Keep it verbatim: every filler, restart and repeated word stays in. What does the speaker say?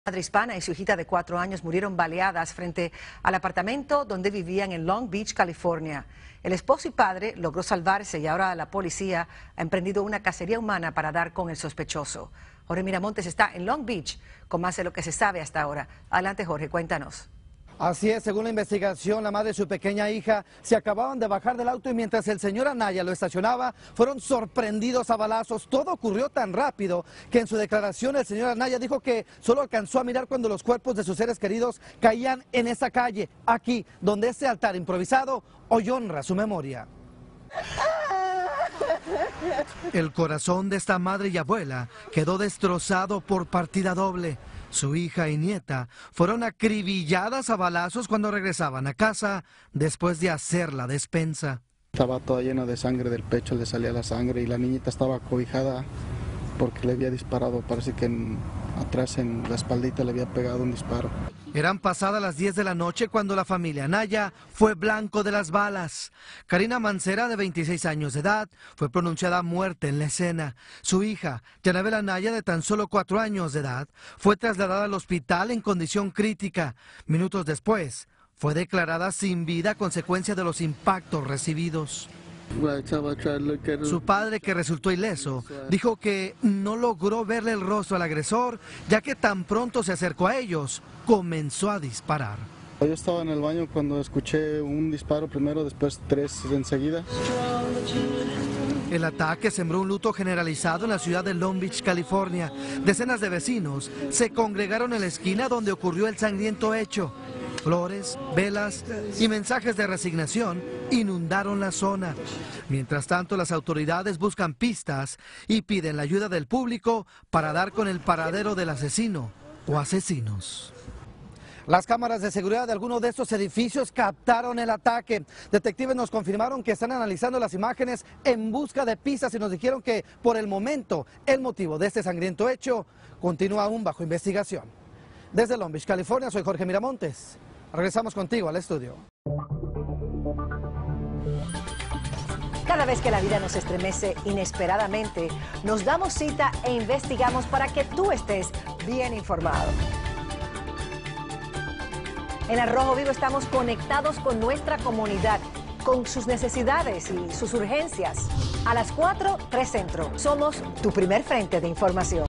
Madre hispana y su hijita de cuatro años murieron baleadas frente al apartamento donde vivían en Long Beach, California. El esposo y padre logró salvarse y ahora la policía ha emprendido una cacería humana para dar con el sospechoso. Jorge Miramontes está en Long Beach con más de lo que se sabe hasta ahora. Adelante, Jorge, cuéntanos. Así es, según la investigación, la madre y su pequeña hija se acababan de bajar del auto y mientras el señor Anaya lo estacionaba, fueron sorprendidos a balazos. Todo ocurrió tan rápido que en su declaración el señor Anaya dijo que solo alcanzó a mirar cuando los cuerpos de sus seres queridos caían en esa calle, aquí, donde este altar improvisado hoy honra su memoria. El corazón de esta madre y abuela quedó destrozado por partida doble. Su hija y nieta fueron acribilladas a balazos cuando regresaban a casa después de hacer la despensa. Estaba toda llena de sangre, del pecho le salía la sangre y la niñita estaba cobijada porque le había disparado, parece que en, atrás en la espaldita le había pegado un disparo. Eran pasadas las diez de la noche cuando la familia Anaya fue blanco de las balas. Karina Mancera, de veintiséis años de edad, fue pronunciada a muerte en la escena. Su hija, Yanabel Anaya, de tan solo cuatro años de edad, fue trasladada al hospital en condición crítica. Minutos después, fue declarada sin vida a consecuencia de los impactos recibidos. Su padre, que resultó ileso, dijo que no logró verle el rostro al agresor, ya que tan pronto se acercó a ellos, comenzó a disparar. Yo estaba en el baño cuando escuché un disparo primero, después tres enseguida. El ataque sembró un luto generalizado en la ciudad de Long Beach, California. Decenas de vecinos se congregaron en la esquina donde ocurrió el sangriento hecho. Flores, velas y mensajes de resignación inundaron la zona. Mientras tanto, las autoridades buscan pistas y piden la ayuda del público para dar con el paradero del asesino o asesinos. Las cámaras de seguridad de algunos de estos edificios captaron el ataque. Detectives nos confirmaron que están analizando las imágenes en busca de pistas y nos dijeron que por el momento el motivo de este sangriento hecho continúa aún bajo investigación. Desde Long Beach, California, soy Jorge Miramontes. Regresamos contigo al estudio. Cada vez que la vida nos estremece inesperadamente, nos damos cita e investigamos para que tú estés bien informado. En Al Rojo Vivo estamos conectados con nuestra comunidad, con sus necesidades y sus urgencias. A las cuatro, tres Centro. Somos tu primer frente de información.